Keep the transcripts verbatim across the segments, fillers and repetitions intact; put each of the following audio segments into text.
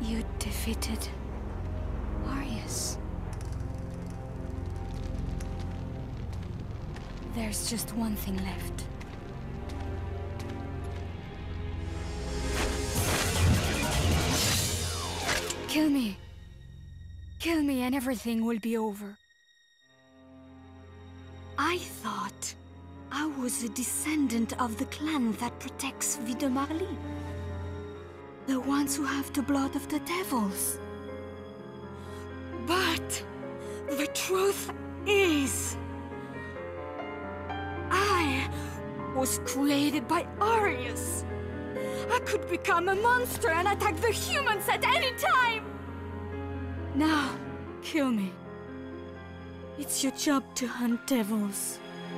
You defeated Arius. There's just one thing left. Kill me. Kill me and everything will be over. I thought I was a descendant of the clan that protects Vie de Marli. The ones who have the blood of the devils. But the truth is, I was created by Arius. I could become a monster and attack the humans at any time! Now, kill me. It's your job to hunt devils.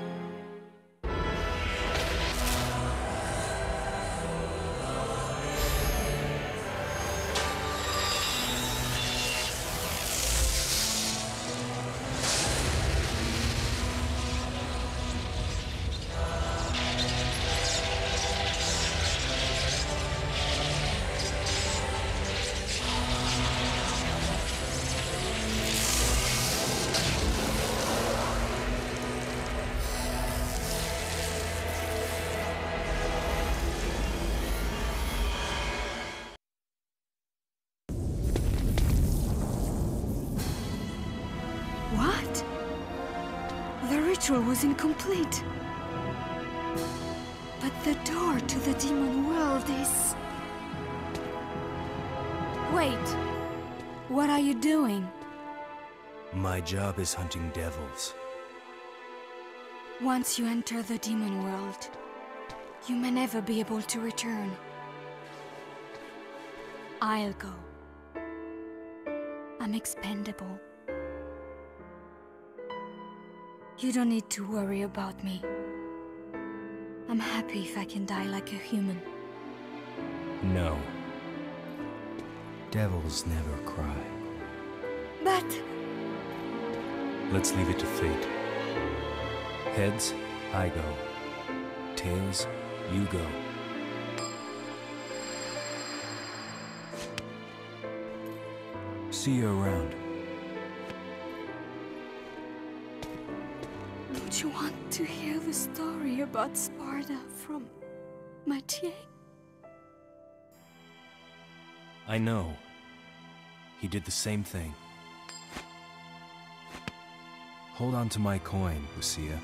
What? The ritual was incomplete. But the door to the demon world is... Wait. What are you doing? My job is hunting devils. Once you enter the demon world, you may never be able to return. I'll go. I'm expendable. You don't need to worry about me. I'm happy if I can die like a human. No. Devils never cry. But... Let's leave it to fate. Heads, I go. Tails, you go. See you around. Don't you want to hear the story about Sparta from Mathieu? I know. He did the same thing. Hold on to my coin, Lucia.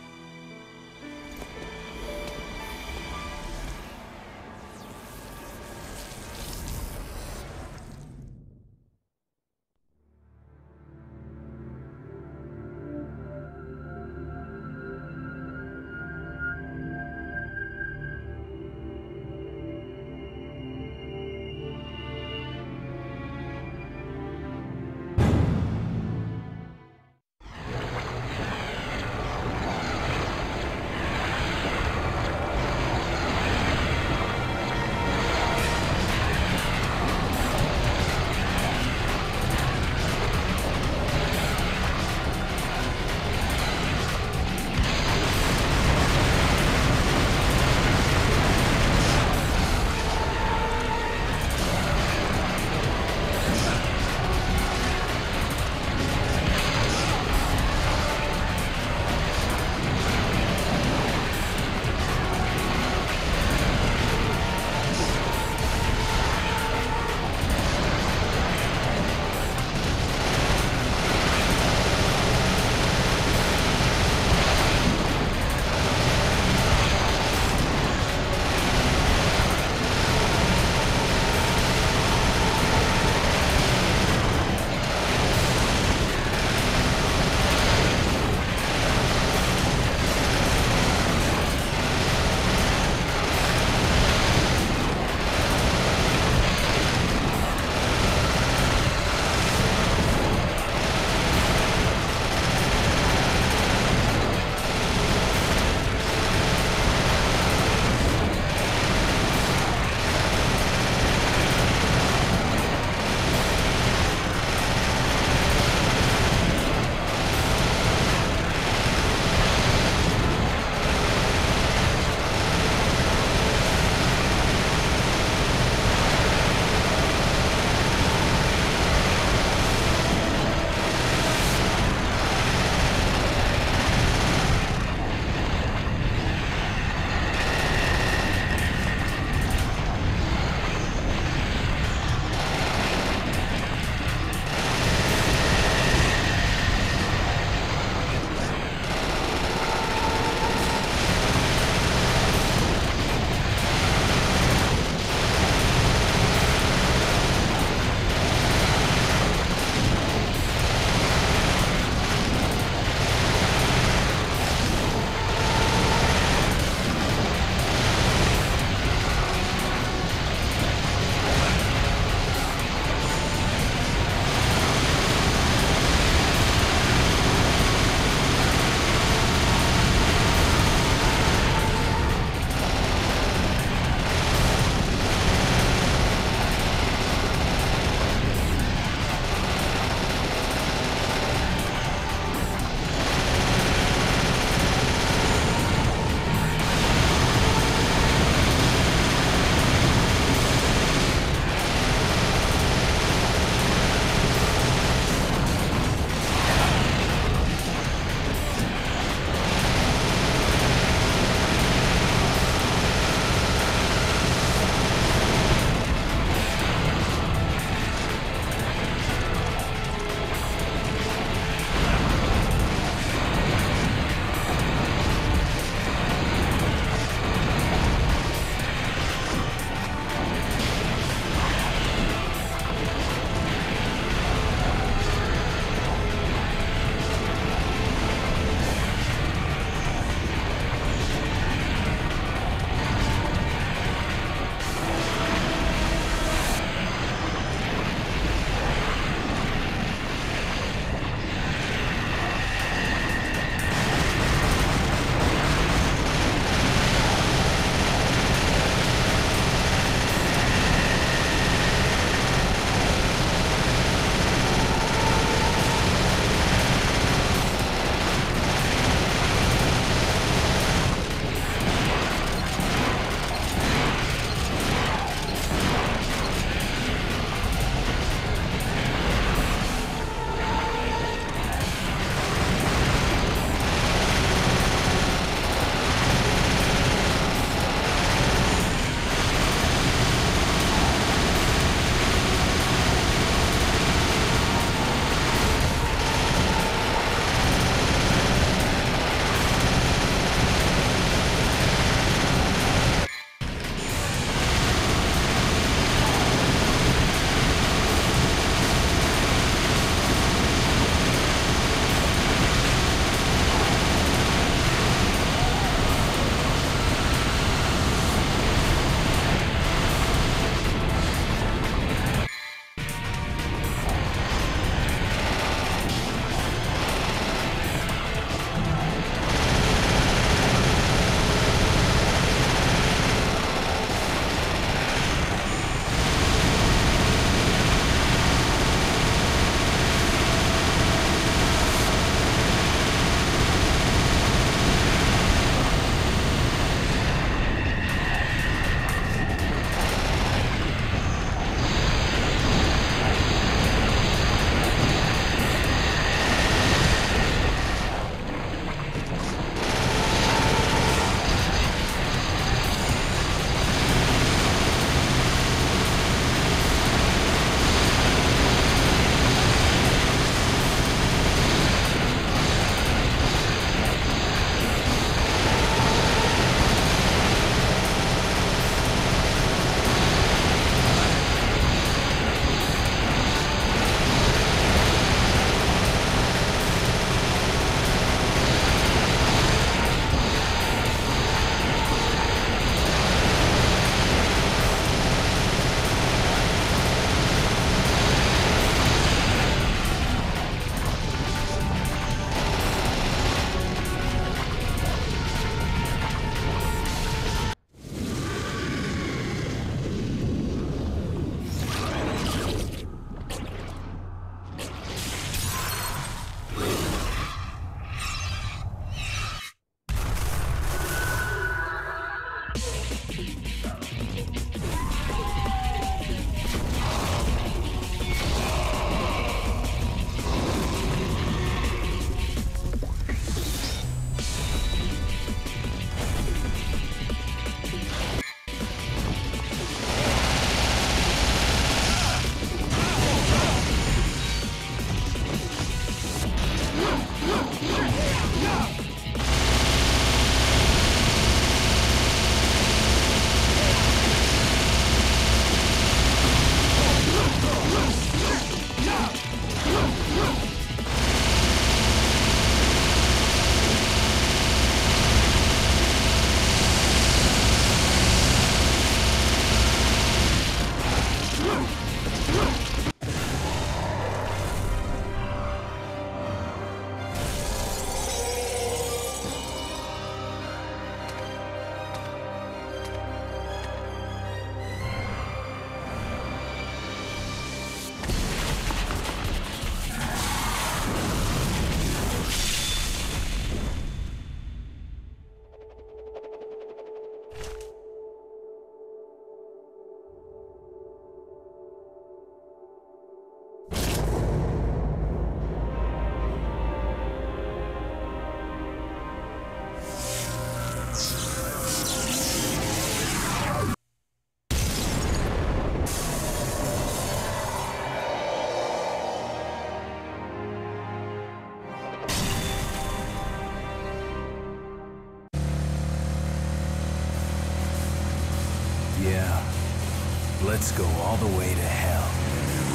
Yeah. Let's go all the way to hell.